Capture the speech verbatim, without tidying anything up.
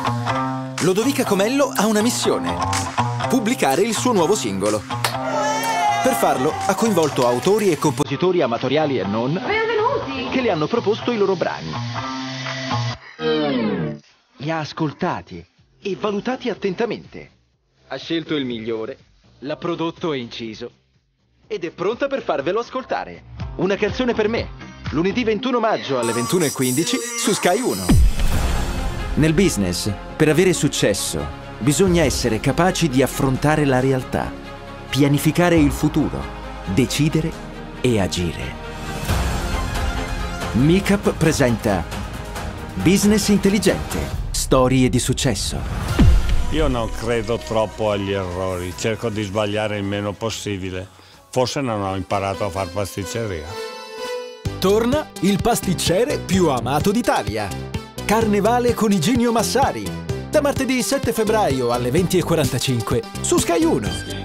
Lodovica Comello ha una missione: pubblicare il suo nuovo singolo. Per farlo ha coinvolto autori e compositori amatoriali e non Benvenuti! che le hanno proposto i loro brani. Li ha ascoltati e valutati attentamente. Ha scelto il migliore, l'ha prodotto e inciso ed è pronta per farvelo ascoltare. Una canzone per me, lunedì ventuno maggio alle ventuno e quindici su Sky uno. Nel business, per avere successo, bisogna essere capaci di affrontare la realtà, pianificare il futuro, decidere e agire. Micap presenta Business Intelligente, storie di successo. Io non credo troppo agli errori, cerco di sbagliare il meno possibile. Forse non ho imparato a far pasticceria. Torna il pasticcere più amato d'Italia. Carnevale con Igenio Massari. Da martedì sette febbraio alle venti e quarantacinque su Sky uno.